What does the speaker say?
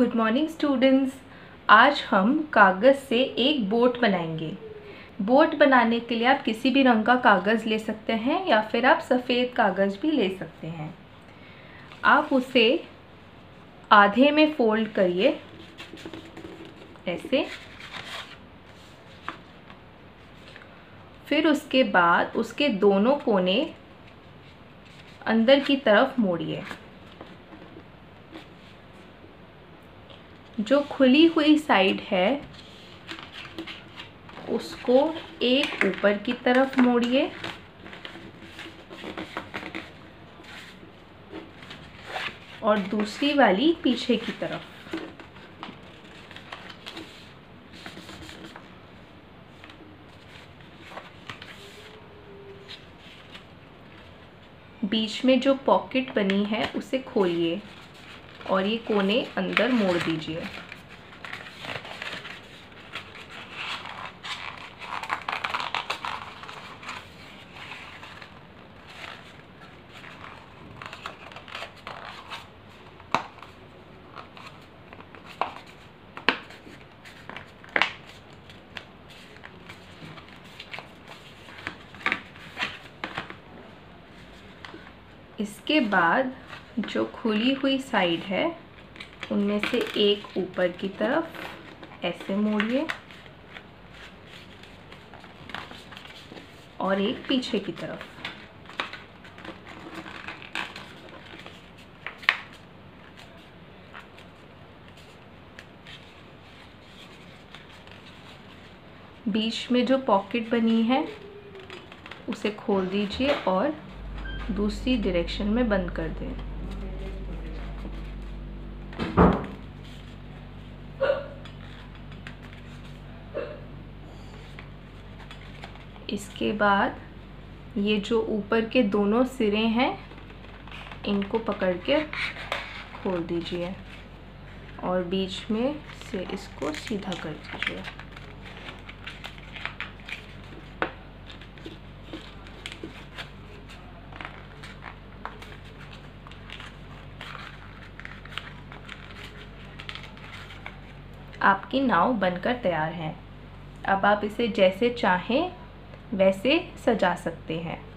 Good morning students. आज हम कागज़ से एक बोट बनाएंगे। बोट बनाने के लिए आप किसी भी रंग का कागज़ ले सकते हैं या फिर आप सफ़ेद कागज़ भी ले सकते हैं। आप उसे आधे में फोल्ड करिए ऐसे। फिर उसके बाद उसके दोनों कोने अंदर की तरफ मोड़िए। जो खुली हुई साइड है उसको एक ऊपर की तरफ मोड़िए और दूसरी वाली पीछे की तरफ। बीच में जो पॉकेट बनी है उसे खोलिए और ये कोने अंदर मोड़ दीजिए। इसके बाद जो खुली हुई साइड है उनमें से एक ऊपर की तरफ ऐसे मोड़िए और एक पीछे की तरफ। बीच में जो पॉकेट बनी है उसे खोल दीजिए और दूसरी डायरेक्शन में बंद कर दें। इसके बाद ये जो ऊपर के दोनों सिरे हैं इनको पकड़ के खोल दीजिए और बीच में से इसको सीधा कर दीजिए। आपकी नाव बनकर तैयार है। अब आप इसे जैसे चाहें वैसे सजा सकते हैं।